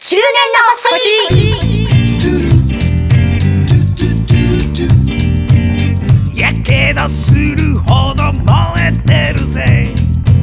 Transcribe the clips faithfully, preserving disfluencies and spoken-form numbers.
中年の星。やけどするほど燃えてるぜ。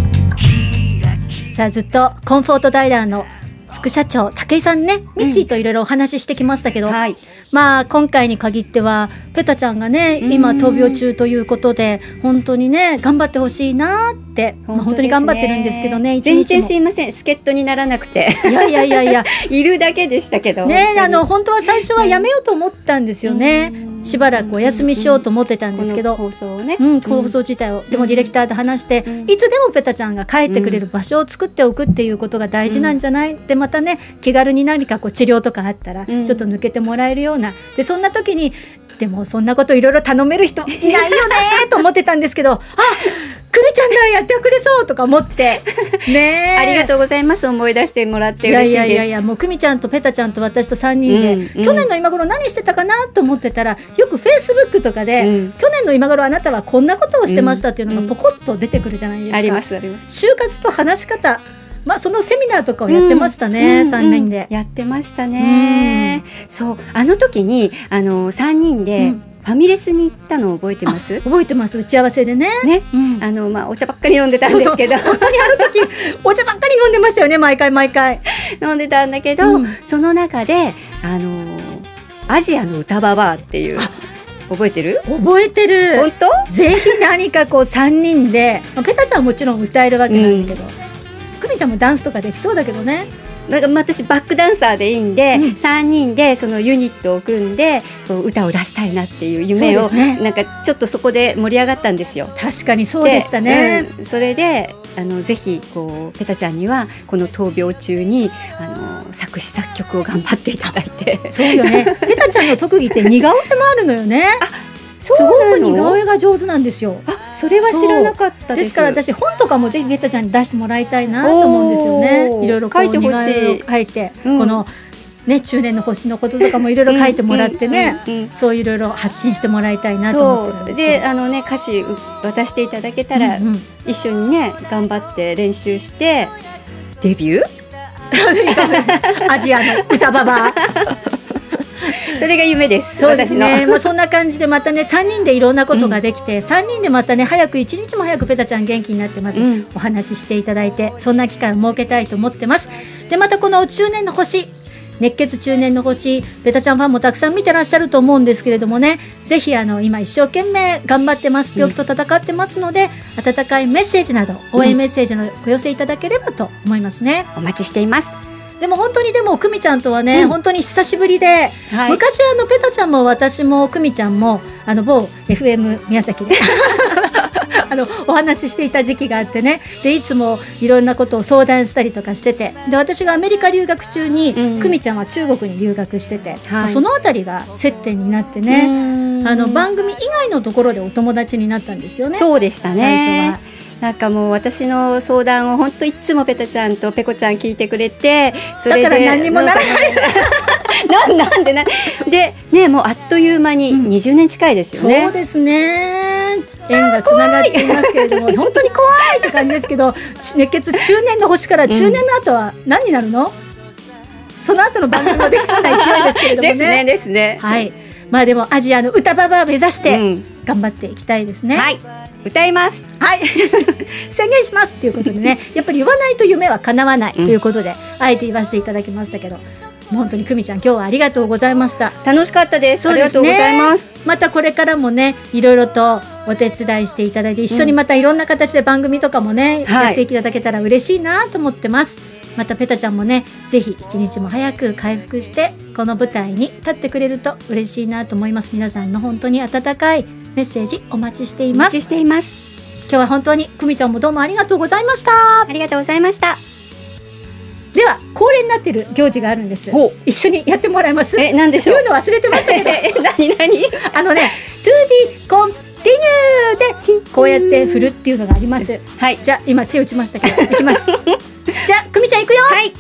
さあ、ずっとコンフォートダイラーの副社長武井さんね、ミッチーといろいろお話ししてきましたけど、うん、はい、まあ今回に限ってはペタちゃんがね今闘病中ということで本当にね頑張ってほしいなって、本当、ね、まあ、本当に頑張ってるんですけどね、一日も全然すいません、助っ人にならなくていやいやいやいやいるだけでしたけどね、あの本当は最初はやめようと思ったんですよね、うん、しばらくお休みしようと思ってたんですけど、 この放送をね、 うん、放送自体を、うん、でもディレクターと話して、うん、いつでもペタちゃんが帰ってくれる場所を作っておくっていうことが大事なんじゃない、うん、でまたね気軽に何かこう治療とかあったらちょっと抜けてもらえるような、でそんな時にでもそんなこといろいろ頼める人いないよねと思ってたんですけど、あ、久美ちゃんだ、やってくれそうとか思ってねありがとうございます、思い出してもらって嬉しいです。 いやいやいやいや、もう久美ちゃんとペタちゃんと私とさんにんで、うんうん、去年の今頃何してたかなと思ってたら、よくフェイスブックとかで、うん、去年の今頃あなたはこんなことをしてましたっていうのがポコッと出てくるじゃないですか、 うんうん、ありますあります。 就活と話し方、まあ、そのセミナーとかをやってましたね、うん、さんにんで、 うん、やってましたね、うん、そう、あの時にあのさんにんで、うんファミレスに行ったの覚えてます？ 覚えてます。打ち合わせでね。ね、うん、あのまあお茶ばっかり飲んでたんですけど、そうそう本当にあの時お茶ばっかり飲んでましたよね。毎回毎回飲んでたんだけど、うん、その中であのアジアの歌ババアっていう覚えてる？ 覚えてる。 本当？ぜひ何かこうさんにんで、まあ、ペタちゃんはもちろん歌えるわけなんだけど、久美ちゃんもダンスとかできそうだけどね。 なんか私バックダンサーでいいんで、うん、さんにんでそのユニットを組んでこう歌を出したいなっていう夢を、ね、なんかちょっとそこで盛り上がったんですよ。 確かにそうでしたね、 うん、それであのぜひこうペタちゃんにはこの闘病中にあの作詞作曲を頑張っていただいて。 そうよねペタちゃんの特技って似顔絵もあるのよね。あ、すごく似顔絵が上手なんですよ。 あ、それは知らなかったです。 ですから私本とかもぜひペタちゃんに出してもらいたいなと思うんですよね。いろいろこう書いてほしい。 書いて、うん、このね中年の星のこととかもいろいろ書いてもらってね、そういろいろ発信してもらいたいなと思ってるんですけど。 で、あのね歌詞渡していただけたら、うんうん、一緒にね頑張って練習してデビュー。 アジアの歌ババア。 それが夢です。 そうですね。まあそんな感じでまたねさんにんでいろんなことができて、うん、さんにんでまたね早く一日も早くペタちゃん元気になってます、うん、お話ししていただいて、そんな機会を設けたいと思ってます。でまたこの中年の星、熱血中年の星、ペタちゃんファンもたくさん見てらっしゃると思うんですけれどもね、ぜひあの今一生懸命頑張ってます、病気と戦ってますので、うん、温かいメッセージなど応援メッセージのお寄せいただければと思いますね、 うん、お待ちしています。 でも本当にでも久美ちゃんとはね、うん、本当に久しぶりで、はい、昔あのペタちゃんも私も久美ちゃんもあの某 エフエム 宮崎であのお話ししていた時期があってね、でいつもいろんなことを相談したりとかしてて、で私がアメリカ留学中に、うん、久美ちゃんは中国に留学してて、はい、そのあたりが接点になってね、あの番組以外のところでお友達になったんですよね。 そうでしたね、 最初は。 なんかもう私の相談を本当いつもペタちゃんとペコちゃん聞いてくれて、 それでだから何にもならないななんでなでね、もうあっという間ににじゅうねん近いですよね、 うん、そうですね、縁がつながっていますけれども本当に怖いって感じですけど、熱血中年の星から中年の後は何になるの、うん、その後の番組もできそうな勢いですけれどもね。 ですねですね。 はい、まあでもアジアの歌ババアを目指して頑張っていきたいですね、うん、 はい、歌います。 はい宣言しますということでね、やっぱり言わないと夢は叶わないということで、うん、あえて言わせていただきましたけど、本当に久美ちゃん今日はありがとうございました。 楽しかったです。 そうですね、 ありがとうございます。 またこれからもねいろいろとお手伝いしていただいて、一緒にまたいろんな形で番組とかもね、うん、やっていただけたら嬉しいなと思ってます、はい、またペタちゃんもねぜひ一日も早く回復してこの舞台に立ってくれると嬉しいなと思います。皆さんの本当に温かいメッセージお待ちしています。 お待ちしています。 今日は本当に久美ちゃんもどうもありがとうございました。 ありがとうございました。 では恒例になっている行事があるんです。一緒にやってもらえます？ え、なんでしょう。 言うの忘れてましたけどえ、何何あのね To be continued でこうやって振るっていうのがあります。はい、じゃあ今手打ちましたけどいきますじゃあ久美ちゃんいくよ。 はい。